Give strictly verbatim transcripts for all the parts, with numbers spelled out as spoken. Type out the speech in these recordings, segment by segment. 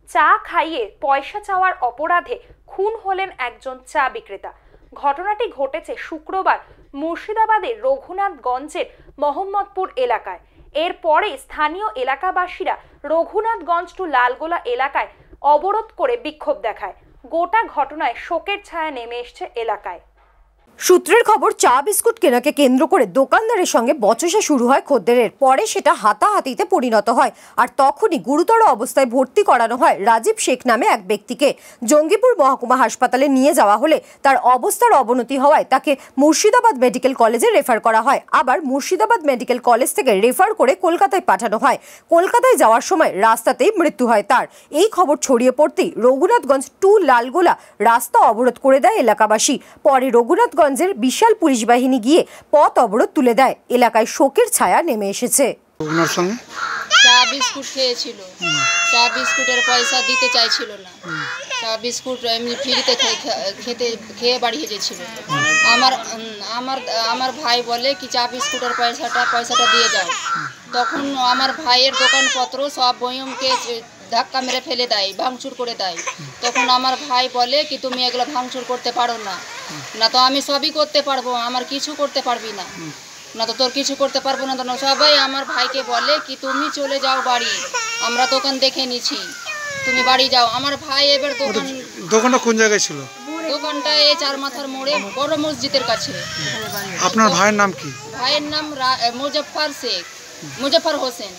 চা খাইয়ে পয়সা চাওয়ার অপরাধে খুন হলেন একজন চা বিক্রেতা। ঘটনাটি ঘটেছে শুক্রবার মুর্শিদাবাদের রঘুনাথগঞ্জের মোহাম্মদপুর এলাকায়। এরপরে স্থানীয় এলাকাবাসীরা রঘুনাথগঞ্জ টু লালগোলা এলাকায় অবরোধ করে বিক্ষোভ দেখায়। গোটা ঘটনায় শোকের ছায়া নেমে এসেছে এলাকায়। সূত্রের খবর, চা বিস্কুট কেনাকে কেন্দ্র করে দোকানদারের সঙ্গে বচসা শুরু হয় খদ্দেরের। পরে সেটা হাতাহাতিতে পরিণত হয়, আর তখনই গুরুতর অবস্থায় ভর্তি করানো হয় রাজীব শেখ নামে এক ব্যক্তিকে। জঙ্গিপুর মহকুমা হাসপাতালে নিয়ে যাওয়া হলে তার অবস্থার অবনতি হওয়ায় তাকে মুর্শিদাবাদ মেডিকেল কলেজে রেফার করা হয়। আবার মুর্শিদাবাদ মেডিকেল কলেজ থেকে রেফার করে কলকাতায় পাঠানো হয়। কলকাতায় যাওয়ার সময় রাস্তাতেই মৃত্যু হয় তার। এই খবর ছড়িয়ে পড়তেই রঘুনাথগঞ্জ টু লালগোলা রাস্তা অবরোধ করে দেয় এলাকাবাসী। পরে রঘুনাথগঞ্জ বিশাল পুলিশ বাহিনী গিয়ে পথ অবরোধ তুলে দেয়। এলাকায় শোকের ছায়া নেমে এসেছে। ওনার সঙ্গে চা বিস্কুট খেয়েছিল, চা বিস্কুটের পয়সা দিতে চাইছিল না। চা বিস্কুট এমনি ফ্রিতে খেতে খেয়ে বাড়ি গেছিল। আমার আমার আমার ভাই বলে কি চা বিস্কুটের পয়সাটা পয়সাটা দিয়ে যাও। তখন আমার ভাইয়ের দোকানপত্র সব বয়মকে ধাক্কা মেরে ফেলে দেয়, ভাঙচুর করে দেয়। তখন আমার ভাই বলে কি তুমি এগুলো ভাঙচুর করতে পারো না। না তো আমি সবই করতে পারবো, আমার কিছু করতে পারবি না। না তো তোর কিছু করতে পারবো না। তো সবাই আমার ভাইকে বলে কি তুমি চলে যাও বাড়ি, আমরা দোকান দেখে নিছি, তুমি বাড়ি যাও। আমার ভাই এবার দোকান দোকানটা কোন জায়গায় ছিল? দোকানটা এই চার মাথার মোড়ে বড় মসজিদের কাছে। আপনার ভাইয়ের নাম কি? ভাইয়ের নাম মুজফ্ফর শেখ, মুজফ্ফর হোসেন,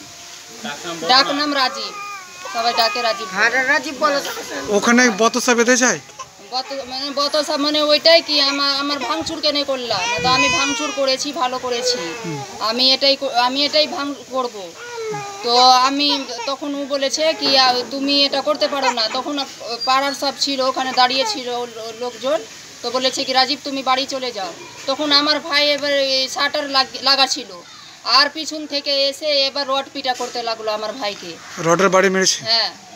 ডাক নাম রাজীব, সবাই ডাকে রাজীব। রাজীব বলে ওখানে বতসা বেঁধে যায়। মানে বতসা মানে ওইটাই কি আমার আমার ভাঙচুর কেন করলাম না। তো আমি ভাঙচুর করেছি, ভালো করেছি, আমি এটাই আমি এটাই ভাঙ করব। তো আমি তখন ও বলেছে কি তুমি এটা করতে পারো না। তখন পাড়ার সব ছিল ওখানে দাঁড়িয়ে ছিল লোকজন। তো বলেছে কি রাজীব তুমি বাড়ি চলে যাও। তখন আমার ভাই এবার শাটার লাগা ছিল, আর পিছন থেকে এসে এবার রড পিটা করতে লাগলো আমার ভাইকে। রডের বাড়ি মেরেছে? হ্যাঁ।